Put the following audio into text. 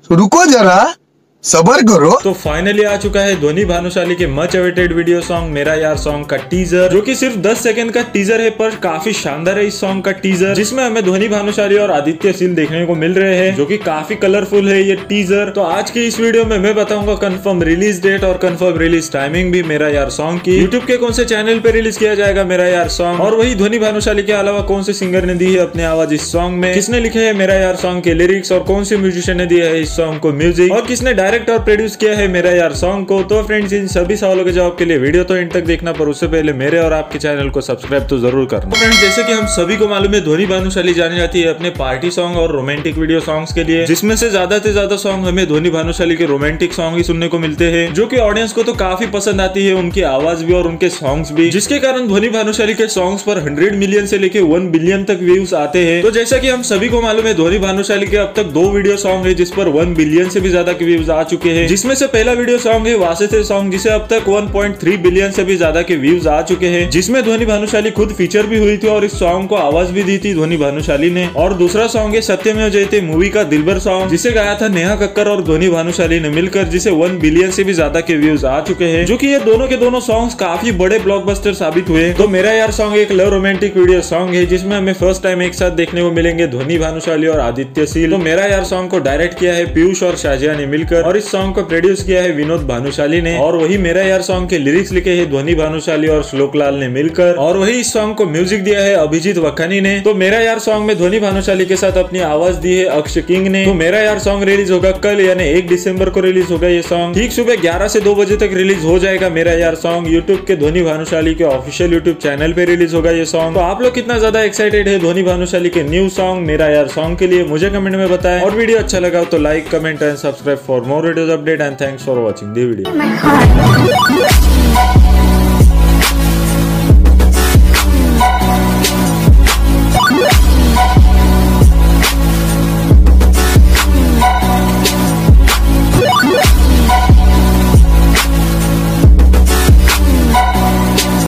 रुको जरा, सबर करो। तो फाइनली आ चुका है ध्वनि भानुशाली के मच अवेटेड वीडियो सॉन्ग मेरा यार सॉन्ग का टीजर, जो कि सिर्फ 10 सेकंड का टीजर है, पर काफी शानदार है इस सॉन्ग का टीजर, जिसमें हमें ध्वनि भानुशाली और आदित्य सील देखने को मिल रहे हैं, जो कि काफी कलरफुल है ये टीजर। तो आज की इस वीडियो में मैं बताऊंगा कंफर्म रिलीज डेट और कंफर्म रिलीज टाइमिंग भी मेरा यार सॉन्ग की, यूट्यूब के कौन से चैनल पे रिलीज किया जाएगा मेरा यार सॉन्ग, और वही ध्वनि भानुशाली के अलावा कौन से सिंगर ने दी है अपनी आवाज इस सॉन्ग में, किसने लिखे है मेरा यार सॉन्ग के लिरिक्स, और कौन से म्यूजिशियन ने दिया है इस सॉन्ग को म्यूजिक, और किसने डायरेक्ट और प्रोड्यूस किया है मेरा यार सॉन्ग को। तो फ्रेंड्स, इन सभी सवालों के जवाब के लिए वीडियो तो एंड तक देखना, पर उससे पहले मेरे और आपके चैनल को सब्सक्राइब तो जरूर करना। तो फ्रेंड्स, जैसे कि हम सभी को मालूम है, ध्वनि भानुशाली जानी जाती है अपने पार्टी सॉन्ग और रोमांटिक वीडियो सॉन्ग्स के लिए, जिसमें से ज्यादा सॉन्ग हमें ध्वनि भानुशाली के रोमांटिक सॉन्ग ही सुनने को मिलते हैं, जो कि ऑडियंस को तो काफी पसंद आती है, उनकी आवाज भी और उनके सॉन्ग्स भी, जिसके कारण ध्वनि भानुशाली के सॉन्ग्स पर 100 मिलियन से लेके 1 बिलियन तक व्यूज आते हैं। तो जैसा कि हम सभी को मालूम है, ध्वनि भानुशाली के अब तक 2 वीडियो सॉन्ग है जिस पर 1 बिलियन से भी ज्यादा के व्यूज आ चुके हैं, जिसमें से पहला वीडियो सॉन्ग है वासे थे सॉन्ग, जिसे अब तक 1.3 बिलियन से भी ज्यादा के व्यूज आ चुके हैं, जिसमें ध्वनि भानुशाली खुद फीचर भी हुई थी और इस सॉन्ग को आवाज भी दी थी ध्वनि भानुशाली ने। और दूसरा सॉन्ग है सत्यमेव जयते मूवी का दिलबर सॉन्ग, जिसे गाया था नेहा कक्कर और ध्वनि भानुशाली ने मिलकर, जिसे 1 बिलियन से भी ज्यादा के व्यूज आ चुके हैं, जो कि ये दोनों के दोनों सॉन्ग्स काफी बड़े ब्लॉकबस्टर साबित हुए। तो मेरा यार सॉन्ग एक लव रोमांटिक वीडियो सॉन्ग है, जिसमें हमें फर्स्ट टाइम एक साथ देखने को मिलेंगे ध्वनि भानुशाली और आदित्य सील। तो मेरा यार सॉन्ग को डायरेक्ट किया है पीयूष और शाजिया ने मिलकर, और इस सॉन्ग को प्रोड्यूस किया है विनोद भानुशाली ने, और वही मेरा यार सॉन्ग के लिरिक्स लिखे हैं ध्वनि भानुशाली और श्लोक लाल ने मिलकर, और वही इस सॉन्ग को म्यूजिक दिया है अभिजीत वखानी ने। तो मेरा यार सॉन्ग में ध्वनि भानुशाली के साथ अपनी आवाज दी है अक्ष किंग ने। तो मेरा यार सॉन्ग रिलीज होगा कल, यानी 1 दिसंबर को रिलीज होगा ये सॉन्ग, ठीक सुबह 11 से 2 बजे तक रिलीज हो जाएगा मेरा यार सॉन्ग। यूट्यूब के ध्वनि भानुशाली के ऑफिशियल यूट्यूब चैनल पे रिलीज होगा ये सॉन्ग। तो आप लोग कितना ज्यादा एक्साइटेड है ध्वनि भानुशाली के न्यू सॉन्ग मेरा यार सॉन्ग के लिए, मुझे कमेंट में बताएं, और वीडियो अच्छा लगा तो like, comment and subscribe for more videos update, and thanks for watching the video.